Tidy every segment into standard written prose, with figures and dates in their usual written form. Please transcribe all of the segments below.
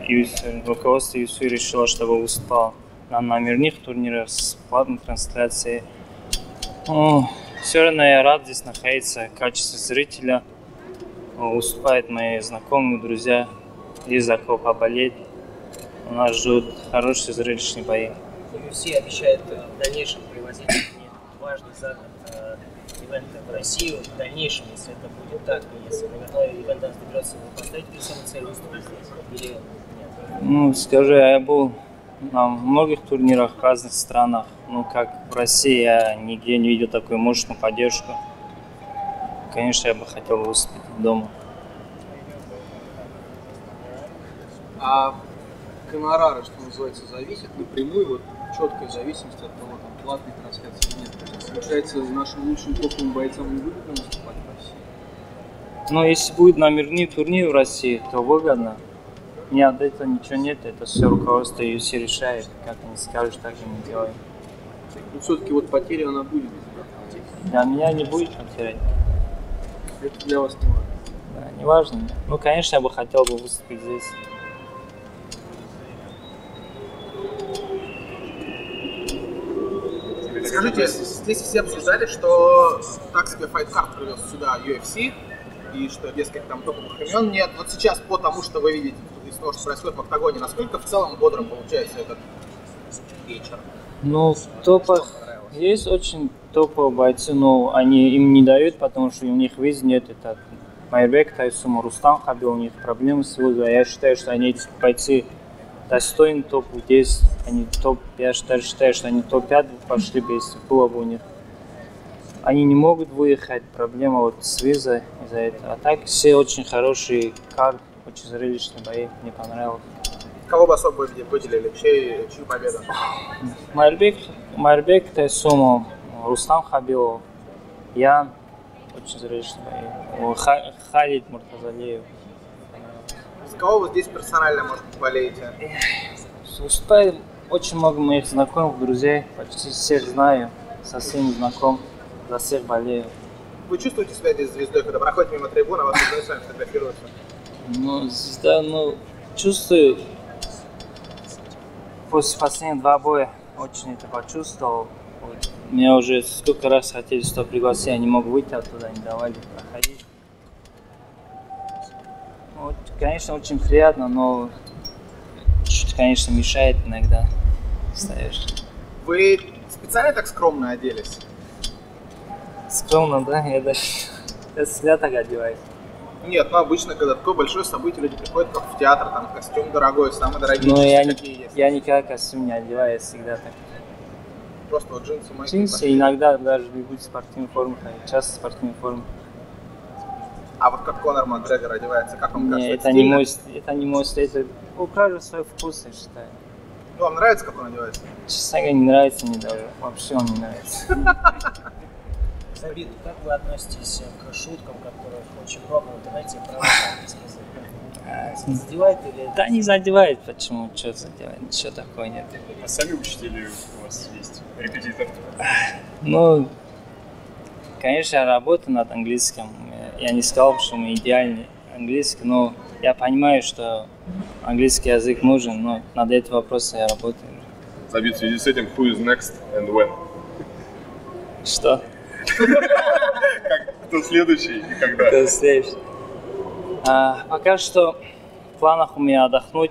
руководство UFC решило, чтобы выступал на номерных турнирах с платной трансляцией. Все равно я рад здесь находиться в качестве зрителя. Выступают мои знакомые, друзья. Есть за кого поболеть. У нас ждут хорошие зрелищные бои. UFC обещает в дальнейшем привозить важный за год ивенты в Россию. В дальнейшем, если это будет так, если номерной ивент доберется, вы поставите перед собой цель выступить здесь или нет? Ну, скажу, я был на многих турнирах в разных странах. Ну, как в России, я нигде не видел такую мощную поддержку. Конечно, я бы хотел выступить дома. А гонорары, что называется, зависят напрямую, вот четкая зависимость от того, там, платной трансляции нет. Получается, нашим лучшим топовым бойцам не выгодно выступать в России? Но если будет номерный турнир в России, то выгодно. Мне от этого ничего нет, это все руководство UFC решает. Как они скажут, так и мы делаем. Но все-таки вот потеря она будет. Для меня не будет потерять. Это для вас не важно? Да, не важно. Ну, конечно, я бы хотел бы выступить здесь. Скажите, здесь все обсуждали, что так себе файткарт привез сюда UFC, и что, дескать, там топовых имен нет. Вот сейчас, по тому, что вы видите из того, что происходит в октагоне, насколько в целом бодрым получается этот вечер? Ну, в топах есть очень топовые бойцы, но они им не дают, потому что у них виз нет. Это Майрбек Тайсум, Рустам Хабиб, у них проблемы с визой. Я считаю, что они, эти бойцы, достойны топ-10, они я считаю, что они топ-5 пошли бы, если было бы у них. Они не могут выехать, проблема вот с визой из-за этого. А так все очень хорошие карты, очень зрелищные бои, мне понравилось. Кого бы особо выделили, чью победу? Майрбек Тайсумов, Рустам Хабибов, я, очень зрелищные бои. Халид Муртазалиев. С кого вы здесь персонально, может, болеете? Очень много моих знакомых, друзей, почти всех знаю, со всеми знаком, за всех болею. Вы чувствуете себя здесь звездой, когда проходите мимо трибуны, вас с вами фотографируются? Ну, звезда, чувствую, после последних 2 боя очень это почувствовал. Меня уже сколько раз хотели сюда пригласить, я не мог выйти оттуда, не давали проходить. Вот, конечно, очень приятно, но чуть, конечно, мешает иногда. Стоишь. Вы специально так скромно оделись? Скромно, да? Я всегда так одеваюсь. Нет, обычно, когда такое большое событие, люди приходят как в театр, там костюм дорогой, самые дорогие часы, какие есть. Я никогда костюм не одеваю, я всегда так. Просто вот джинсы, майки. Джинсы, иногда даже бегут в спортивной форме, часто в спортивной форме. А вот как Конор Макгрегор одевается, как вам кажется? Нет, это не мой стиль, это у каждого свой вкус, я считаю. Ну, вам нравится, как он одевается? Честно говоря, не нравится мне даже, вообще он не нравится. Забит, как вы относитесь к шуткам, которых очень много в интернете про английский язык? Задевает или... Да не задевает, почему, что задевает, ничего такого нет. А сами учителя у вас есть, репетитор? Ну, конечно, я работаю над английским. Я не сказал, что мы идеальный английский, но я понимаю, что английский язык нужен, но над этим вопросом я работаю. Забит в связи с этим, who is next and when? Что? Кто следующий и когда? Кто следующий? Пока что в планах у меня отдохнуть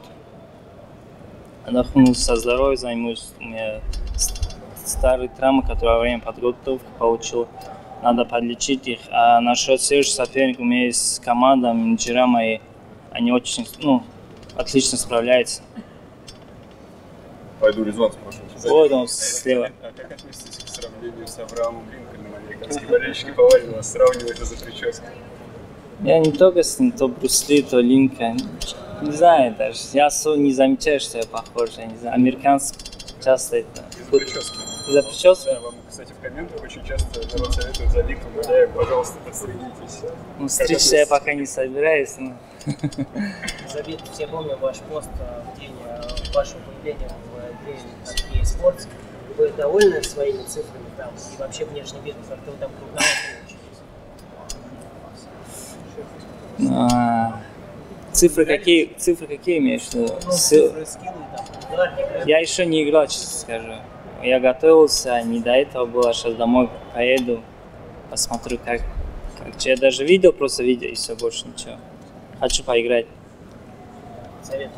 со здоровьем займусь. У меня старые травмы, которые во время подготовки получил, надо подлечить их. А насчет следующего соперника, у меня есть команда, менеджера мои, они очень, отлично справляются. Пойду резонс спрошу. Вот он слева. А как относитесь к сравнению с Авраамом Линкольном? Американские болельщики повально вас сравнивают из-за прически. Я не только с ним, то Брюс Ли, то Линкольн. Не знаю даже. Я не замечаю, что я похож. Я не знаю. Американцы часто это... Из-за прически. Из-за прически? Да, вам, кстати, в комментах очень часто народ советует за Линкольном, да, пожалуйста, подстригитесь. Ну, стричься я пока не собираюсь, но... Забит, все помню ваш пост в день вашего появления в игре EA Sports. Вы довольны своими цифрами там и вообще внешний вид, как-то вы там крупновато Цифры какие имеешь в виду? Цифры, скиллы, там, ударник, Я еще не играл, честно скажу. Я готовился, не до этого было, сейчас домой поеду, посмотрю, как. Я даже видел, просто видео, и все, больше ничего. Хочу поиграть. советую.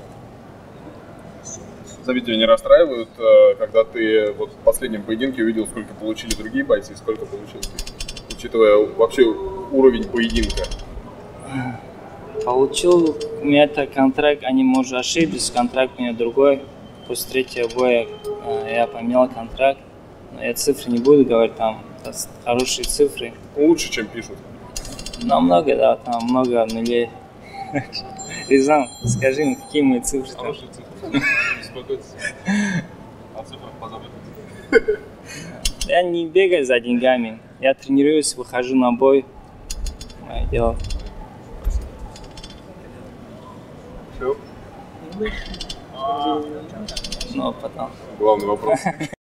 Забить тебя не расстраивают, когда ты вот в последнем поединке увидел, сколько получили другие бойцы и сколько получил ты, учитывая вообще уровень поединка? Получил, у меня это контракт, они, может, ошиблись, контракт у меня другой. После третьего боя я поменял контракт, но я цифры не буду говорить, там хорошие цифры. Лучше, чем пишут. Намного, да, там много нулей. Рязан, скажи мне, какие мои цифры там? Хорошие цифры. Не беспокойтесь. О цифрах позаботьтесь. Я не бегаю за деньгами, я тренируюсь, выхожу на бой. Мое дело. Все. Ну, потом. Главный вопрос.